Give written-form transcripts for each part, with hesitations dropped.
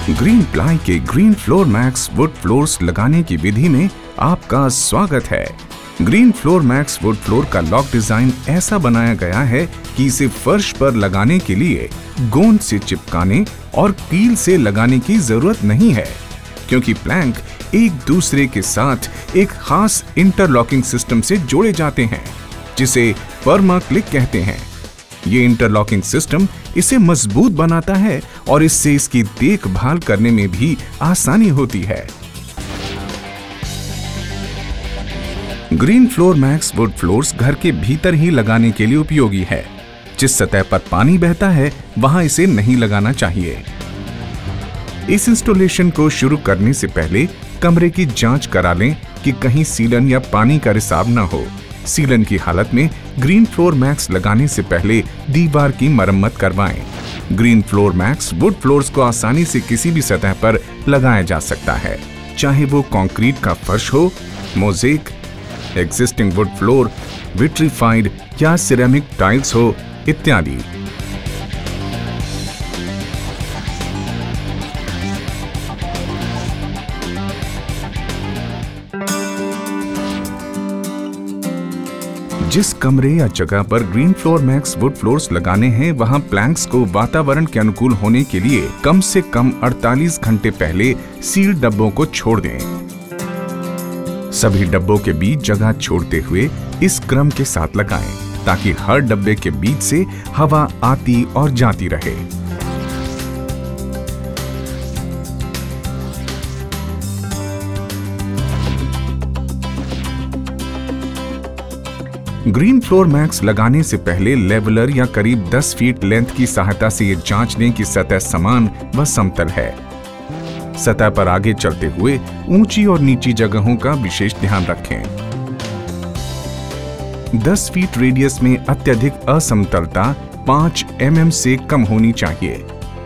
Green ply के green floor max wood floors लगाने की विधि में आपका स्वागत है। Green floor max wood floor का लॉक डिजाइन ऐसा बनाया गया है कि इसे फर्श पर लगाने के लिए गोंद से चिपकाने और कील से लगाने की जरूरत नहीं है, क्योंकि प्लैंक एक दूसरे के साथ एक खास इंटरलॉकिंग सिस्टम से जोड़े जाते हैं, जिसे परमाक्लिक कहते हैं। ये इंटरलॉकिंग सिस्टम इसे मजबूत बनाता है और इससे इसकी देखभाल करने में भी आसानी होती है। Green floor max wood floors घर के भीतर ही लगाने के लिए उपयोगी है। जिस सतह पर पानी बहता है वहां इसे नहीं लगाना चाहिए। इस इंस्टॉलेशन को शुरू करने से पहले कमरे की जांच करा लें कि कहीं सीलन या पानी का रिसाव न हो। सीलन की हालत में ग्रीन फ्लोर मैक्स लगाने से पहले दीवार की मरम्मत करवाएं। Green floor max wood floors को आसानी से किसी भी सतह पर लगाया जा सकता है, चाहे वो कंक्रीट का फर्श हो, mosaic, existing wood floor, vitrified या सिरेमिक टाइल्स हो इत्यादि। जिस कमरे या जगह पर green floor max wood floors लगाने हैं, वहां प्लैंक्स को वातावरण के अनुकूल होने के लिए कम से कम 48 घंटे पहले सील्ड डब्बों को छोड़ दें। सभी डब्बों के बीच जगह छोड़ते हुए इस क्रम के साथ लगाएं, ताकि हर डब्बे के बीच से हवा आती और जाती रहे। ग्रीन फ्लोर मैक्स लगाने से पहले लेवलर या करीब 10 फीट लेंथ की सहायता से ये जांच लें कि सतह समान व समतल है। सतह पर आगे चलते हुए ऊंची और नीची जगहों का विशेष ध्यान रखें। 10 फीट रेडियस में अत्यधिक असमतलता 5 mm से कम होनी चाहिए।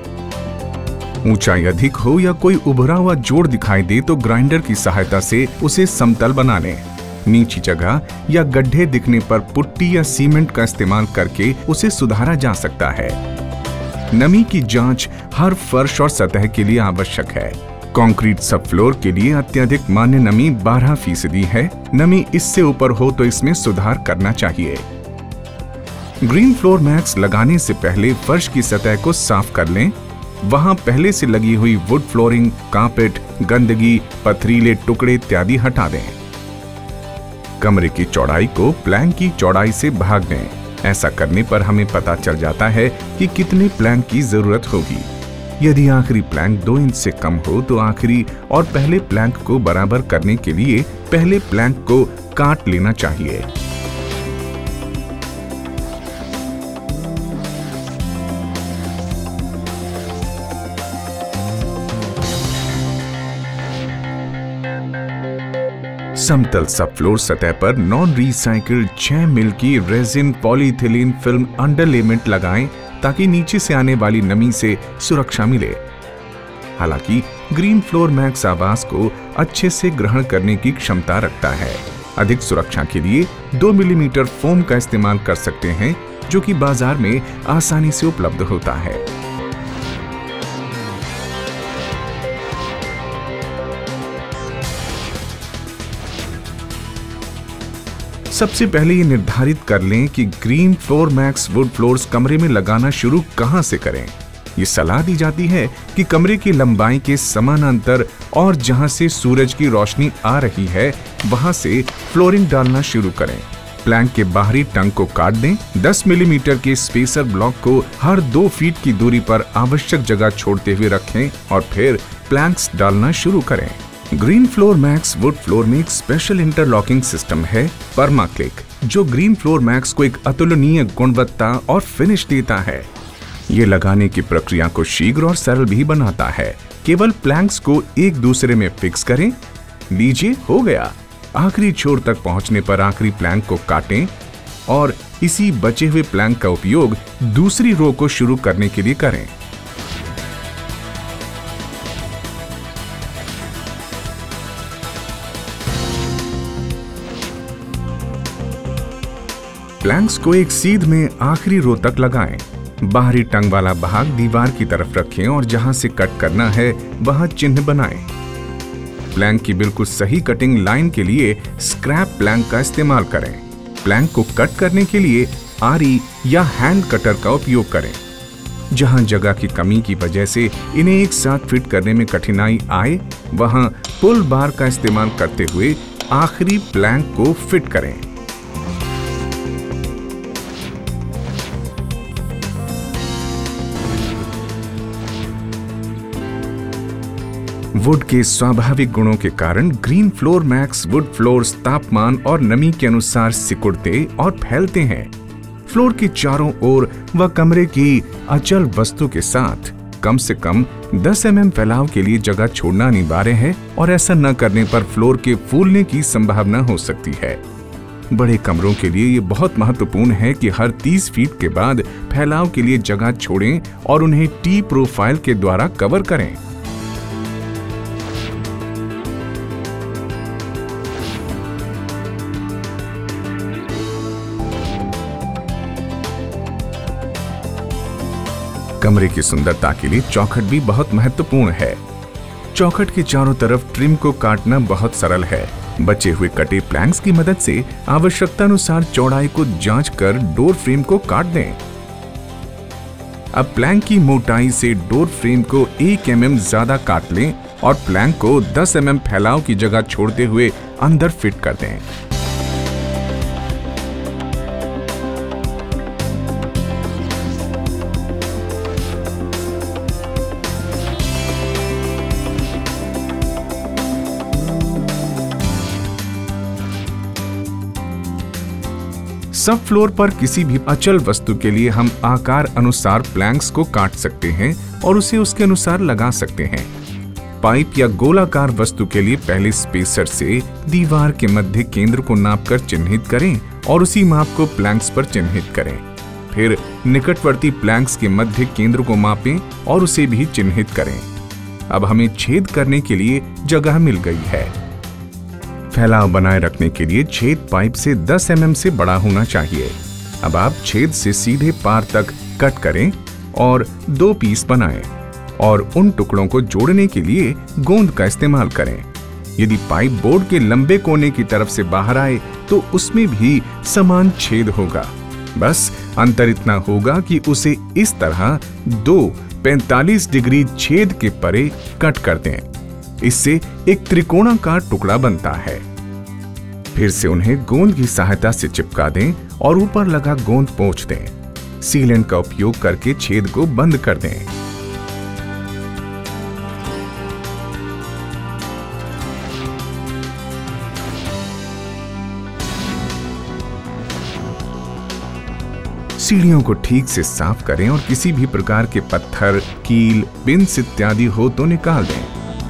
ऊंचाई अधिक हो या कोई उभरा हुआ जोड़ दिखाई दे तो ग्राइंडर की सहायता से उसे समतल बना लें। नीची जगह या गड्ढे दिखने पर पुट्टी या सीमेंट का इस्तेमाल करके उसे सुधारा जा सकता है। नमी की जांच हर फर्श और सतह के लिए आवश्यक है। कंक्रीट सब फ्लोर के लिए अत्यधिक मान्य नमी 12% है। नमी इससे ऊपर हो तो इसमें सुधार करना चाहिए। ग्रीन फ्लोर मैक्स लगाने से पहले फर्श की सतह को साफ कर लें। वहां पहले से लगी हुई वुड फ्लोरिंग, कारपेट, गंदगी, पथरीले टुकड़े इत्यादि हटा दें। कमरे की चौड़ाई को प्लैंक की चौड़ाई से भाग दें। ऐसा करने पर हमें पता चल जाता है कि कितने प्लैंक की जरूरत होगी। यदि आखिरी प्लैंक 2 इंच से कम हो तो आखिरी और पहले प्लैंक को बराबर करने के लिए पहले प्लैंक को काट लेना चाहिए। समतल सब फ्लोर सतह पर नॉन रिसाइकिल्ड 6 मिल की रेजिन पॉलीथिलीन फिल्म अंडरलेमेंट लगाएं, ताकि नीचे से आने वाली नमी से सुरक्षा मिले। हालांकि ग्रीन फ्लोर मैक्स आवास को अच्छे से ग्रहण करने की क्षमता रखता है। अधिक सुरक्षा के लिए 2 मिलीमीटर फोम का इस्तेमाल कर सकते हैं, जो कि बाजार में आसानी से उपलब्ध होता है। सबसे पहले ये निर्धारित कर लें कि green floor max wood floors कमरे में लगाना शुरू कहां से करें। ये सलाह दी जाती है कि कमरे की लंबाई के समानांतर और जहां से सूरज की रोशनी आ रही है वहां से फ्लोरिंग डालना शुरू करें। प्लैंक के बाहरी टंग को काट दें। 10 मिलीमीटर के स्पेसर ब्लॉक को हर 2 फीट की दूरी पर आवश्यक जगह छोड़ते हुए रखें और फिर प्लैंक्स डालना शुरू करें। Green floor max wood floor में एक स्पेशल इंटरलॉकिंग सिस्टम है, परमाक्लिक, जो ग्रीन फ्लोर मैक्स को एक अतुलनीय गुणवत्ता और फिनिश देता है। ये लगाने की प्रक्रिया को शीघ्र और सरल भी बनाता है। केवल प्लैंक्स को एक दूसरे में फिक्स करें। लीजिए, हो गया। आखिरी छोर तक पहुंचने पर आखिरी प्लैंक को काटें और इसी बचे हुए प्लैंक का उपयोग दूसरी रो को शुरू करने के लिए करें। प्लैंक्स को एक सीध में आखिरी रो तक लगाएं। बाहरी टंग वाला भाग दीवार की तरफ रखें और जहां से कट करना है वहां चिन्ह बनाएं। प्लैंक की बिल्कुल सही कटिंग लाइन के लिए स्क्रैप प्लैंक का इस्तेमाल करें। प्लैंक को कट करने के लिए आरी या हैंड कटर का उपयोग करें। जहां जगह की कमी की वजह से इन्हें एक साथ फिट करने में कठिनाई आए, वहां पुल बार का इस्तेमाल करते हुए आखिरी प्लैंक को फिट करें। वुड के स्वाभाविक गुणों के कारण green floor max wood floors तापमान और नमी के अनुसार सिकुड़ते और फैलते हैं। फ्लोर के चारों ओर व कमरे की अचल वस्तु के साथ कम से कम 10 mm फैलाव के लिए जगह छोड़ना अनिवार्य है और ऐसा न करने पर फ्लोर के फूलने की संभावना हो सकती है। बड़े कमरों के लिए ये बहुत महत्वपूर्ण है कि हर 30 फीट के बाद फैलाव के लिए जगह छोड़ें और उन्हें टी प्रोफाइल के द्वारा कवर करें। कमरे की सुंदरता के लिए चौखट भी बहुत महत्वपूर्ण है। चौखट के चारों तरफ ट्रिम को काटना बहुत सरल है। बचे हुए कटे प्लैंक्स की मदद से आवश्यकता अनुसार चौड़ाई को जांचकर डोर फ्रेम को काट दें। अब प्लैंक की मोटाई से डोर फ्रेम को 1 mm ज्यादा काट लें और प्लैंक को 10 mm फैलाव की जगह छोड़ते हुए अंदर फिट कर दें। सब फ्लोर पर किसी भी अचल वस्तु के लिए हम आकार अनुसार प्लैंक्स को काट सकते हैं और उसे उसके अनुसार लगा सकते हैं। पाइप या गोलाकार वस्तु के लिए पहले स्पेसर से दीवार के मध्य केंद्र को नापकर चिन्हित करें और उसी माप को प्लैंक्स पर चिन्हित करें। फिर निकटवर्ती प्लैंक्स के मध्य केंद्र को मापें और उसे भी चिन्हित करें। अब हमें छेद करने के लिए जगह मिल गई है। फैलाव बनाए रखने के लिए छेद पाइप से 10 mm से बड़ा होना चाहिए। अब आप छेद से सीधे पार तक कट करें और 2 पीस बनाएं और उन टुकड़ों को जोड़ने के लिए गोंद का इस्तेमाल करें। यदि पाइप बोर्ड के लंबे कोने की तरफ से बाहर आए तो उसमें भी समान छेद होगा। बस अंतर इतना होगा कि उसे इस तरह 2 45 डिग्री छेद के परे कट कर दें। इससे एक त्रिकोणाकार टुकड़ा बनता है। फिर से उन्हें गोंद की सहायता से चिपका दें और ऊपर लगा गोंद पोंछ दें। सीलेंट का उपयोग करके छेद को बंद कर दें। सीढ़ियों को ठीक से साफ करें और किसी भी प्रकार के पत्थर, कील, पिंस इत्यादि हो तो निकाल दें।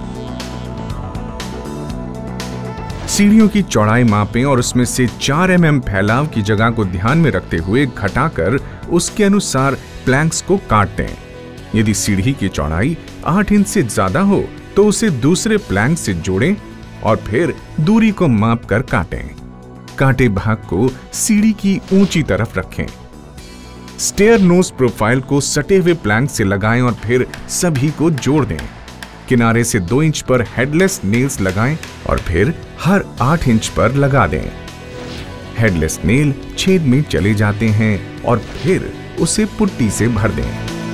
सीढ़ियों की चौड़ाई मापें और उसमें से 4 mm फैलाव की जगह को ध्यान में रखते हुए घटाकर उसके अनुसार प्लैंक्स को काट दें। यदि सीढ़ी की चौड़ाई 8 इंच से ज्यादा हो तो उसे दूसरे प्लैंक से जोड़ें और फिर दूरी को मापकर काटें। काटे भाग को सीढ़ी की ऊंची तरफ रखें। स्टेयर नोज प्रोफाइल को सटे हुए प्लैंक से लगाएं और फिर सभी को जोड़ दें। किनारे से 2 इंच पर हेडलेस नेल्स लगाएं और फिर हर 8 इंच पर लगा दें। हेडलेस नेल छेद में चले जाते हैं और फिर उसे पुट्टी से भर दें।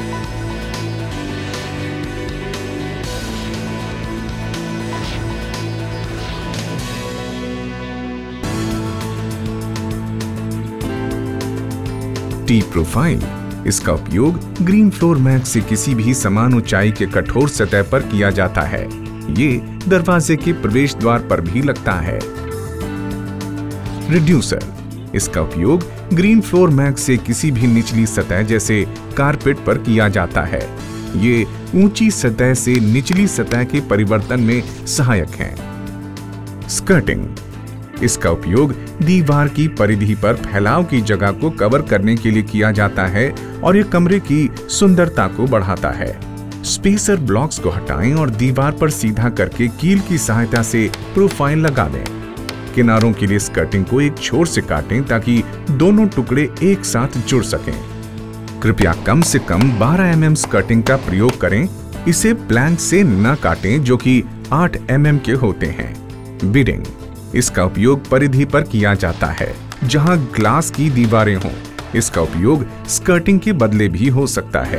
टी प्रोफाइल, इसका उपयोग ग्रीन फ्लोर मैक्स से किसी भी समान ऊंचाई के कठोर सतह पर किया जाता है। ये दरवाजे के प्रवेश द्वार पर भी लगता है। रिड्यूसर, इसका उपयोग ग्रीन फ्लोर मैक्स से किसी भी निचली सतह जैसे कारपेट पर किया जाता है। ये ऊंची सतह से निचली सतह के परिवर्तन में सहायक है। स्कर्टिंग, इसका उपयोग दीवार की परिधि पर फैलाव की जगह को कवर करने के लिए किया जाता है और यह कमरे की सुंदरता को बढ़ाता है। स्पेसर ब्लॉक्स को हटाएं और दीवार पर सीधा करके कील की सहायता से प्रोफाइल लगा दें। किनारों के लिए स्कर्टिंग को एक छोर से काटें ताकि दोनों टुकड़े एक साथ जुड़ सकें। कृपया कम से कम 12 mm स्कर्टिंग का प्रयोग करें। इसे प्लैंक से न काटें जो कि 8 mm के होते हैं। बिडिंग, इसका उपयोग परिधि पर किया जाता है जहां ग्लास की दीवारें हों। इसका उपयोग स्कर्टिंग के बदले भी हो सकता है।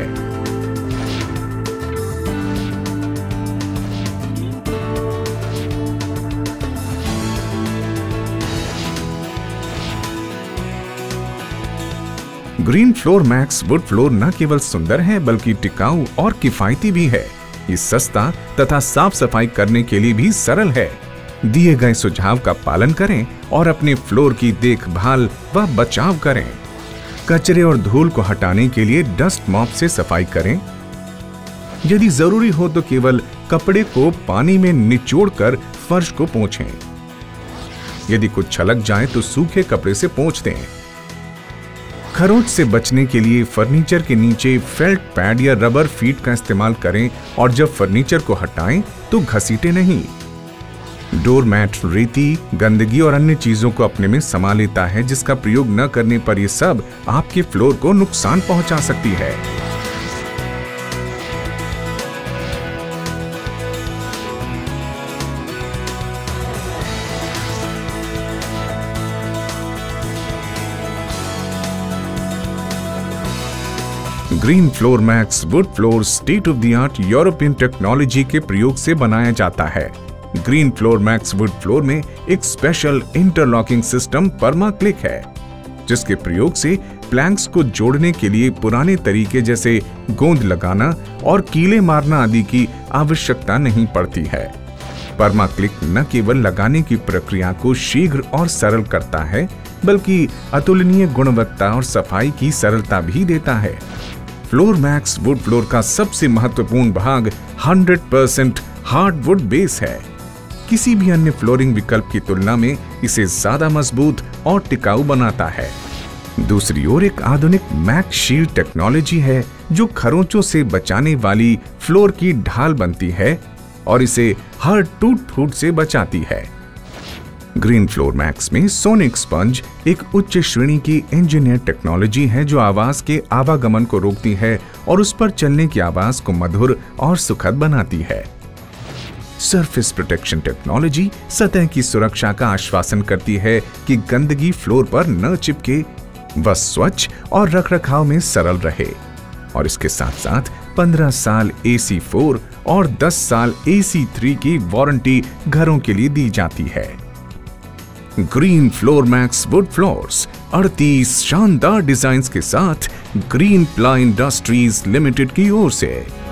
Green floor max wood floor न केवल सुंदर है बल्कि टिकाऊ और किफायती भी है। ये सस्ता तथा साफ सफाई करने के लिए भी सरल है। दिए गए सुझाव का पालन करें और अपने फ्लोर की देखभाल व बचाव करें। कचरे और धूल को हटाने के लिए डस्ट मॉप से सफाई करें। यदि जरूरी हो तो केवल कपड़े को पानी में निचोड़कर फर्श को पोंछें। यदि कुछ छलक जाए तो सूखे कपड़े से पोंछ दें। खरोंच से बचने के लिए फर्नीचर के नीचे फेल्ट पैड या रबर फीट का इस्तेमाल करें और जब फर्नीचर को हटाएं तो घसीटें नहीं। डोरमैट रेती, गंदगी और अन्य चीजों को अपने में समा लेता है, जिसका प्रयोग न करने पर यह सब आपके फ्लोर को नुकसान पहुंचा सकती है। Green floor max wood floor state of the art European technology के प्रयोग से बनाया जाता है। Green floor max wood floor में एक स्पेशल इंटरलॉकिंग सिस्टम परमाक्लिक है, जिसके प्रयोग से प्लैंक्स को जोड़ने के लिए पुराने तरीके जैसे गोंद लगाना और कीले मारना आदि की आवश्यकता नहीं पड़ती है। परमाक्लिक न केवल लगाने की प्रक्रिया को शीघ्र और सरल करता है बल्कि अतुलनीय गुणवत्ता और सफाई की सरलता भी देता है। फ्लोर मैक्स वुड फ्लोर का सबसे महत्वपूर्ण भाग 100% हार्डवुड बेस है। किसी भी अन्य फ्लोरिंग विकल्प की तुलना में इसे ज्यादा मजबूत और टिकाऊ बनाता है। दूसरी ओर एक आधुनिक मैक शील्ड टेक्नोलॉजी है जो खरोंचों से बचाने वाली फ्लोर की ढाल बनती है और इसे हर टूट फूट से बचाती है। ग्रीन फ्लोर मैक्स में सोनिक स्पंज एक उच्च श्रेणी की इंजीनियर टेक्नोलॉजी है जो आवाज के आवागमन को रोकती है और उस पर चलने की आवाज को मधुर और सुखद बनाती है। सरफेस प्रोटेक्शन टेक्नोलॉजी सतह की सुरक्षा का आश्वासन करती है कि गंदगी फ्लोर पर न चिपके, वह स्वच्छ और रखरखाव में सरल रहे। और इसके साथ साथ 15 साल AC4 और 10 साल AC3 की वारंटी घरों के लिए दी जाती है। Green floor max wood floors 38 शानदार डिजाइन्स के साथ ग्रीन प्लाई इंडस्ट्रीज लिमिटेड की ओर से